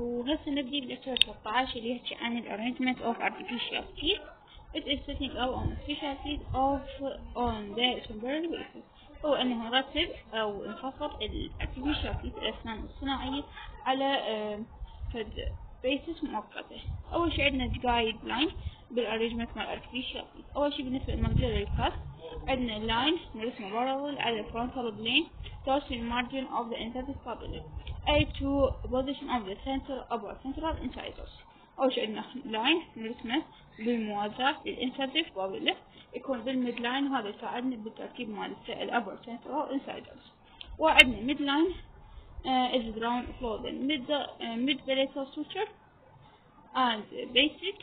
وهسه نبدي بلكتشر 13 اللي يحكي عن ال arrangement of artificial teeth. It is setting up on artificial teeth on the temporary basis. هو انه نرتب او نخفض ال artificial teeth الاسنان الصناعية على فد basis مؤقتة. اول شي عندنا guide line بالarrangement مال artificial teeth. اول شي بالنسبة للمنظر الكاست عندنا line نرسمه parallel على frontal plane towards the margin of the incisive papilla أي to position of the upper central incisors. أول شي عندنا line نرسمه بالموازاة للإنسيسيف papilla يكون بالميد لاين، وهذا يساعدنا بالتركيب مال الأبر central incisors. وعندنا mid line is drawn below the mid palatal suture and basic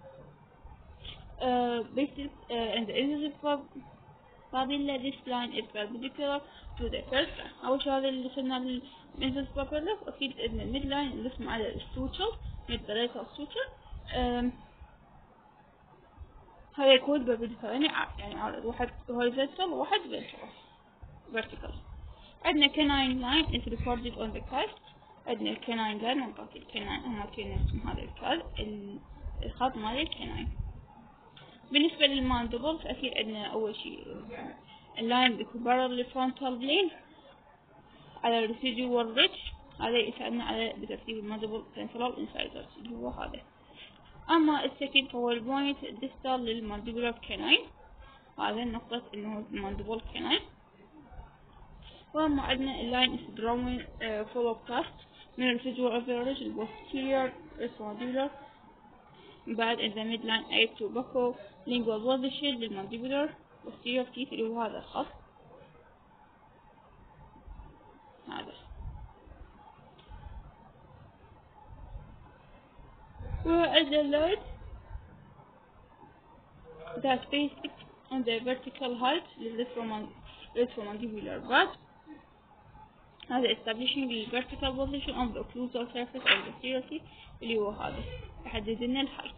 and the incisive papilla. This line is perpendicular to the first line. أول شي هذا اللي صرنا للإنسيسيف papilla، أكيد عندنا mid line نرسم على السوتشر mid palatal suture. هذا يكون perpendicular يعني واحد horizontal وواحد vertical. عندنا canine line is recorded on the cast. عندنا canine line منطقة الcanine أماكن نرسم هذا الخط مال الcanine. بالنسبة للماندبل فأكيد عندنا أول شي اللاين بيكون parallel frontal plane على residual ridge، هذا يساعدنا على بترتيب الماندبل central incisors اللي هو هذا. أما السكند هو البوينت ديستال للمانديبولار canine، هذا النقطة إنه المانديبول canine. وأما عندنا اللاين is drawing full of cast من residual of the ridge posterior mandibular بعد in the midline أي to buccal lingual position للمانديبولار posterior teeth اللي هو هذا الخط هذا. وعندنا اللاين that basic on the vertical height retromandibular bud. هذا establishing the vertical position on the occlusal surface of the posterior teeth اللي هو هذا يحدد لنا الهايت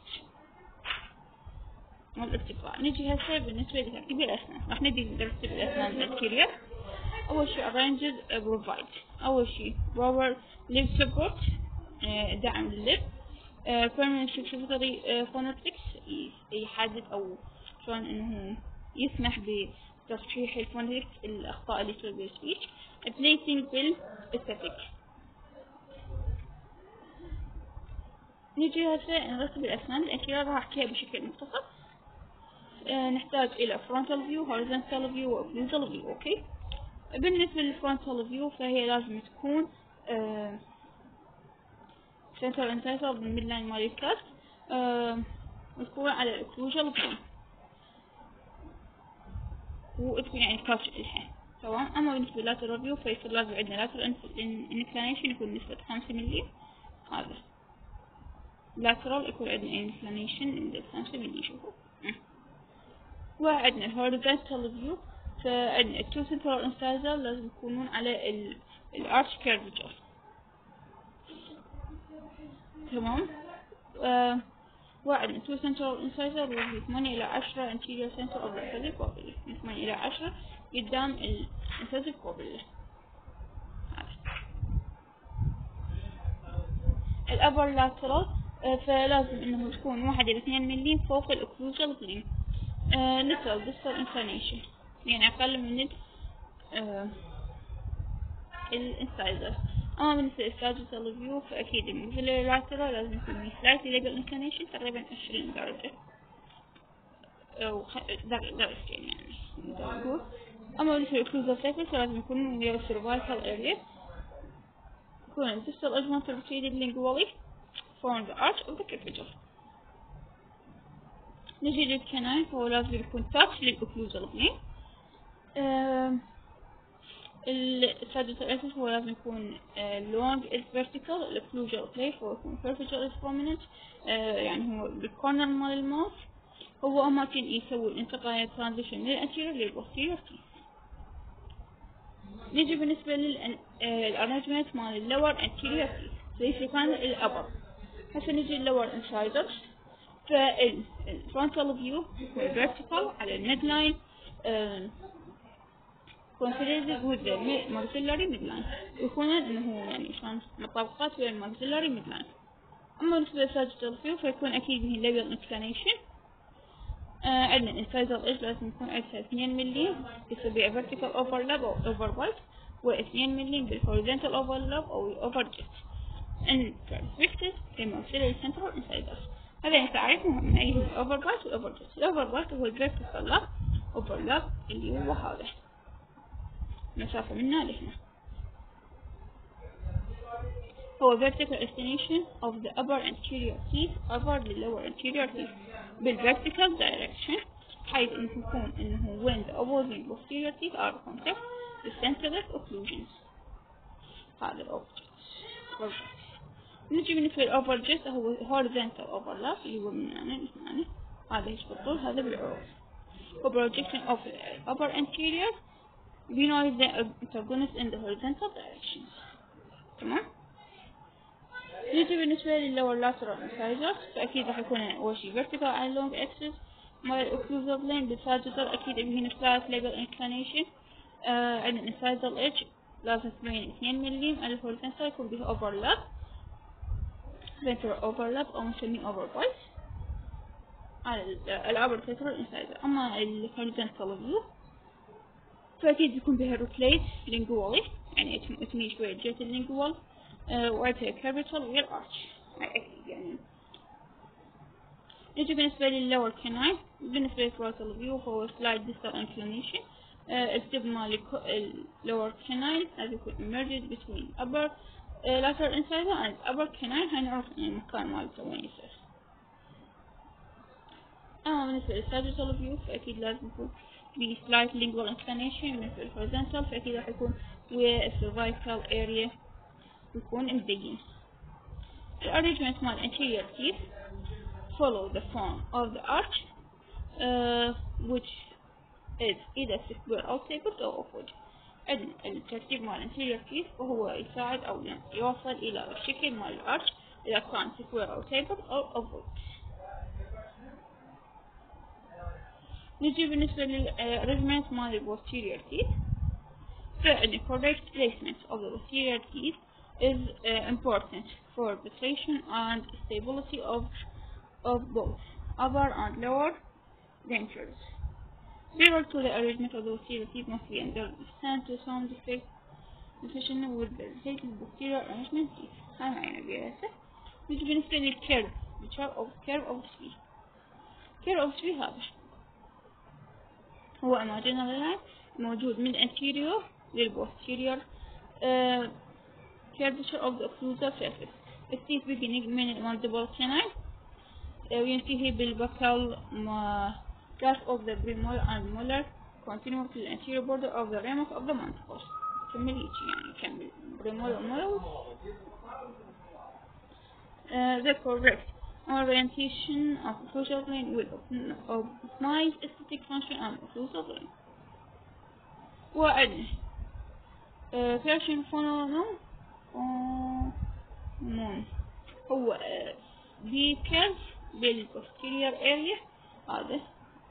والارتفاع. نجي هسه بالنسبة لتركيب الأسنان، راح نبدي نرتب الأسنان الأنتيريور. أول شي arranges provide أول شي proper lip support دعم لللب permanent supplementary phonetics يحدد أو شلون إنه يسمح بتصحيح الفونيتكس الأخطاء اللي تصير بالسبيتش. placing بالأستاتيك. نجي هسه نرتب الأسنان الأنتيريور، راح أحكيها بشكل مختصر. نحتاج إلى frontal view horizontal view و occlusal view. أوكي، بالنسبة للfrontal view فهي لازم تكون central incisor بالميدلاين مال الكاست وتكون على occlusal plane وتكون يعني كاست إلها تمام. أما بالنسبة للlateral view فيصير لازم عندنا lateral inclination يكون نسبة 5 ملي، هذا lateral يكون عندنا inclination نسبة 5 ملي. شوفوا. وعندنا horizontal view فعندنا two central incisor لازم يكونون على arch curvature تمام. وعندنا two central incisor وزي 8 إلى 10 anterior center of the incisive papilla، من 8 إلى 10 قدام incisive papilla. الأبر lateral فلازم إنه تكون 1 إلى 2 ملي فوق الأوكلوزال plane. lateral distal inclination يعني أقل من الانسايزر. أما بالنسبة للساجيتال فيو فأكيد بالنسبة لللاترال لازم يكون slightly legal inclination تقريبا 20 درجة أو درجتين يعني نقول. أما بالنسبة للأوكلوزال surface لازم يكون near cervical area، يكون distal augmented proceeded lingually from the arch of the curvature. نجي للكناين فهو لازم يكون touch للأوكلوزال plane. الساجيتال اسس هو لازم يكون long is vertical، الأوكلوزال plane هو يكون curvature is prominent يعني هو بالكورنر مال الماوث، هو أماكن يسوي الانتقال transition من الانتيريور للبوستيريور. نجي بالنسبة للأرانجمنت مال اللور anterior زي في كان الأبر. هسه نجي للور incisors فالفرونتال فيو vertical على الميد لاين consolidated with the maxillary midline، ويكون انه يعني شلون الطبقات في الماكسيلاري ميدلاين. أما بالنسبة للساجيتال فيو فيكون أكيد به ليبل انكلينيشن. عندنا الانسايزال ايدج لازم يكون عندها 2 ملي يسوي vertical overlap أو overbite، و2 ملي بالhorizontal overlap أو overjet. البرسبكتيف الماكسيلاري سنترال انسايزر. هذا تعريف مهم أيه الأوفربايت والأوفرجت. الأوفربايت هو الفيرتيكال لاب أوفرلاب اللي هو هذا مسافة منا لهنا، هو vertical extension of the upper anterior teeth upper lower anterior teeth بالvertical direction، حيث إنه يكون إنه when the opposing posterior teeth are contact the central occlusions. هذا الأوفرجت. نجي بالنسبة للأوفرجت هو horizontal overlap اللي هو من هنا هذا ايش بالطول هذا بالعروض، و projection of the upper anterior benoise the antagonist in the horizontal direction. تمام. نجي بالنسبة للlower lateral incisors فأكيد راح يكون أول شي vertical على long axis مع occlusal plane بالساجيتال أكيد هنا flat label inclination. عندنا incisal edge لازم تبين 2 ملم على الhorizontal يكون به overlap ventral overlap أو نسميه overbite على الأبر lateral incisor. أما الhorizontal view فأكيد يكون بها روتليت lingually يعني تميل شوية جهة اللينجوال وعندها curvature ويا الارش أكيد يعني. نجي بالنسبة للlower canine بالنسبة للفرونتال فيو فهو slight distal inclination. التب مال lower canine هذا يكون emerged between upper lateral incisor and upper canine. هاي نعرف المكان مالته وين يصير. أما بالنسبة للساجيتال فيو فأكيد لازم يكون في slight lingual inclination. بالنسبة للhorizontal فأكيد راح يكون ويا cervical area يكون مبين. الarrangement مال anterior teeth follow the form of the arch which is either square أو tapered أو ovoid. الترتيب مال anterior teeth وهو يساعد أو يوصل إلى الشكل مال الارش إذا كان square أو tapered أو ovoid. نجي بالنسبة للarrangement مال posterior teeth. The correct placement of the posterior teeth is important for penetration and stability of both upper and lower dentures. Prior to the arrangement of the posterior teeth must be understand to some defect decision with the posterior arrangement teeth. هاي معنا بيها هسه. نجي بالنسبة للcurve curve of three. curve of three هذا هو imaginary line موجود من anterior للposterior curvature of the occlusal surface. التيث beginning من mandible canine وينتهي بالbuccal clasp of the premolar and molar continue to the anterior border of the ramus of the mandible. كمل هيجي يعني كمل premolar molar. The correct orientation of occlusal plane will optimize aesthetic function and occlusal plane. وعندنا version phenomenon هو دي curve بالposterior area هذا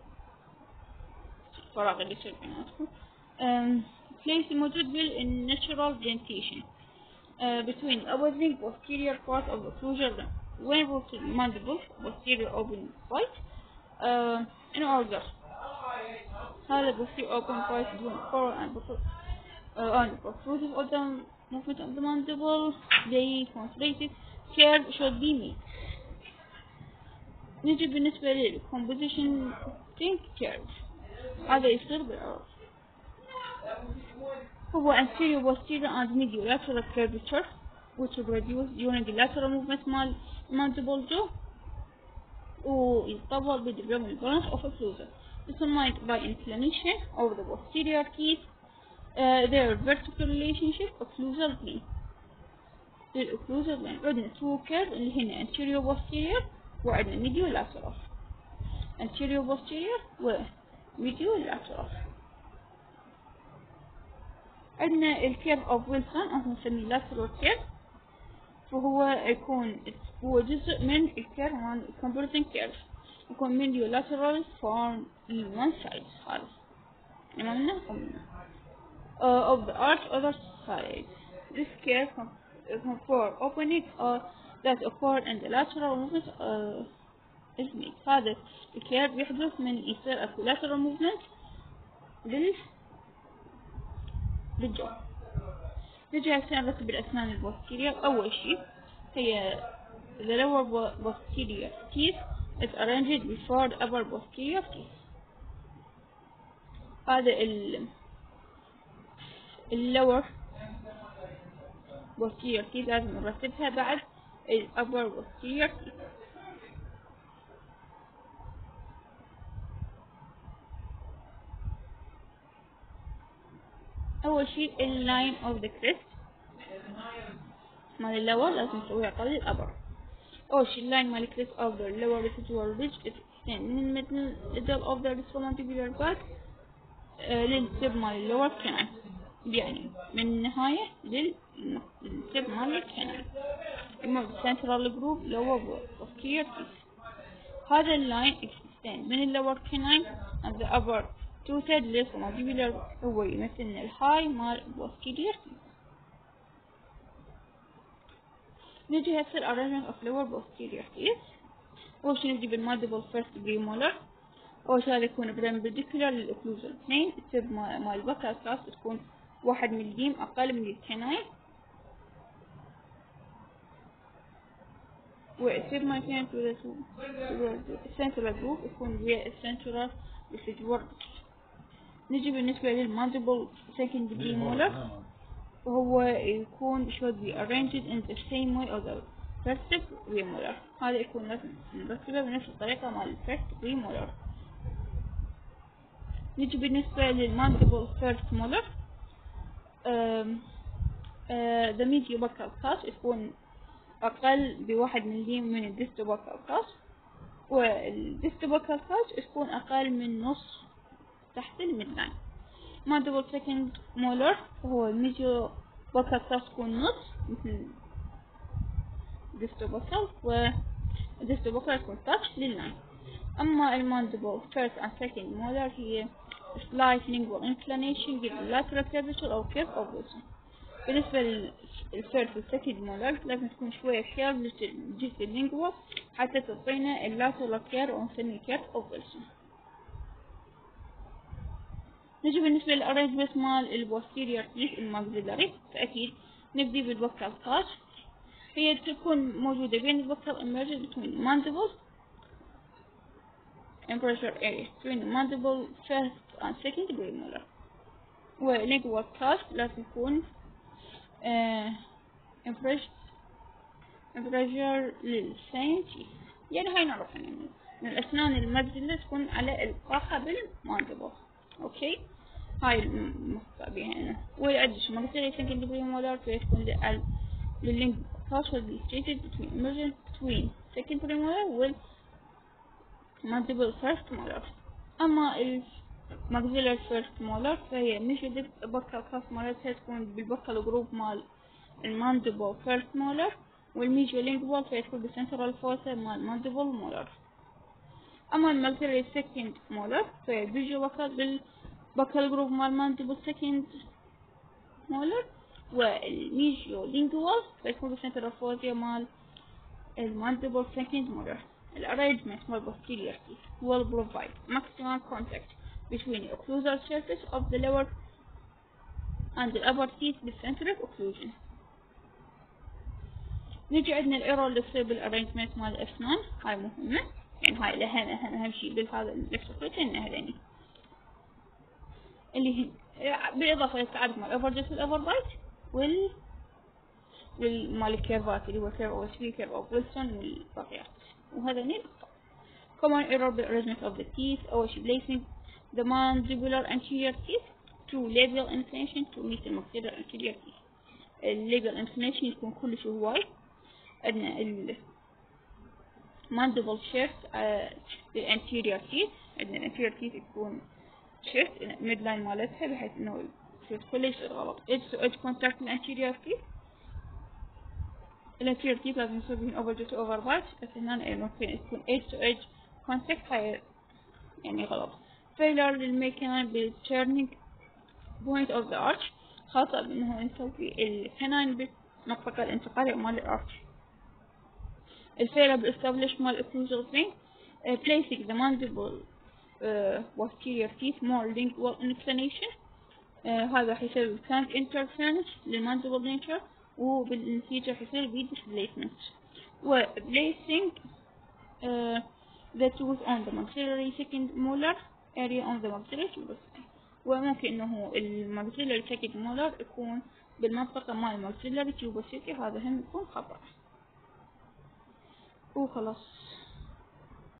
الفراغ اللي يصير بيناتهم place موجود بالnatural dentation between opposing posterior part of the occlusal limb when rotated mandible posterior open bite in order. هذا posterior open bite between coral and protrusive of the movement of the mandible they concentrated curve should be made. نجي بالنسبة للcomposition think curve هذا يصير بالعرض هو anterior posterior and medial lateral curvature which is reduced during the lateral movement مال mandible jaw ويتطور بالdevelopment balance of occlusal determined by inclination of the posterior teeth their vertical relationship occlusal plane. للocclusal plane عندنا two curve اللي هنا anterior posterior وعندنا medial lateral anterior posterior و medial lateral. عندنا الكيرف اوف ويلسون او نسميه lateral curve فهو يكون هو جزء من الكيرف عن converging curve يكون medial lateral form in one side هذا أمامنا of the arch other side. This curve for opening that occur in the lateral movement is made. هذا الكيرف بيحدث من يصير اكو lateral movement للجو. نجي هسه نرتب الأسنان البوستيريور. أول شي هي the lower posterior teeth is arranged before the upper posterior teeth. هذا lower posterior teeth لازم نرتبها بعد upper posterior teeth. أول شي line of the crest مال اللور لازم نسويها قبل الأبر. أول شي اللاين مال crest of the lower residual ridge is extend من middle of the retromandibular bud للتب مال اللور canine، يعني من النهاية للتب مال الكناين. remove central group lower posterior teeth. هذا اللاين extend من اللور canine and the upper two-third retromandibular هو يمثلنا الهاي مال posterior teeth. نجي هسه arrangement of lower posterior teeth. أول شي نجي بالmandible first premolar. أول شي هذا يكون perpendicular للأوكلوزال plane. التب مال البكا كلاس تكون 1 ملم أقل من الكناين، والتب مال الكناين central group يكون ويا السنترال residual. نجي بالنسبة للmandible second premolar وهو يكون should be arranged in the same way of the first premolar. هذا يكون لازم نرتبه بنفس الطريقة مال first premolar. نجي بالنسبة للmandible first molar the medial buccal cusp يكون أقل ب1 ملم من الديستو buccal cusp، والديستو buccal cusp يكون أقل من نص تحت الميدلاين. mandible second molar هو الميديو buccal cusp يكون نص مثل distal buccal، والديستو buccal يكون touch لللاين. أما المانديبل first and second molar هي slight lingual inclination give lateral curvature أو curve أو wilson. بالنسبة للفيرست والسكند molar لازم تكون شوية curve للجزء اللينجوال حتى تعطينا اللاترال curve أو نسميه curve أو wilson. نجي بالنسبة للأرينجمنت مال البوستيريور تيث الماكسيلاري، فأكيد نبدي بالبوكال كاش. هي تكون موجودة بين البوكال emergent between mandible and pressure area between mandible first and second premolar. واللينجوال كاش لازم يكون pressure للسين تيث. يعني هاي نعرف من الأسنان الماكسيلا تكون على القاحة بالمانديبل. أوكي، هاي المخطئ بها هنا. والأدش ماكسيلا second premolar فيكون لللينك كاش will be situated between second premolar والmandible first molar. أما الماكسيلا first molar فهي مش البكال كاش مالتها تكون بالبكال جروب مال المانديبل first molar، والميجو لينجوال فيكون بالسنترال فوسا مال mandible molar. أما الماكسيلا second molar فهي بيجو بالبكال جروب مال mandible second molar، والميجو لينجوال فيكون بالسنترال فوسا مال المانديبل second molar. الارrangements مال posterior teeth will provide maximum contact between the occlusal surface of the lower and the upper teeth بالcentric occlusion. نجي عندنا الايرور اللي تصير بالارينجمنت مال الاسنان، هاي مهمة، يعني هاي اهم شيء بالهذا الاكسبريشن ان هذين اللي هي بالاضافة للتعرف مال الاوفرجت والاوفربايت والمال الكيرفات اللي هو كيرف او سبي كيرف او ويلسون والبقيات. وهذين common error بالarrangement of the teeth. أول شي placing the mandibular anterior teeth through labial inclination to meet the maxillary anterior teeth. labial inclination يكون كلش هواي. عندنا mandible shift للانتيريور teeth. عندنا الانتيريور teeth يكون shift midline مالتها بحيث انه يصير كلش غلط edge to edge contact الانتيريور teeth. الانتيريور teeth لازم يصير بين overjut و overbite، بس هنا ممكن يكون edge to edge contact هاي يعني غلط. failure للميكان بالturning point of the arch، خطأ بانه نسوي الكناين المنطقة الانتقالية مال الأرتري. الفيرب establish مال occlusal vein placing the mandible posterior teeth more lingual inclination. هذا حيصير كانت interference للمانديبل nature، وبالنتيجة حيصير بي displacement. و placing the tooth on the maxillary second molar area on the maxillary tuberosity. وممكن انه الماكسيلاري second molar يكون بالمنطقة مال الماكسيلاري tuberosity، هذا هم يكون خطأ. وخلاص.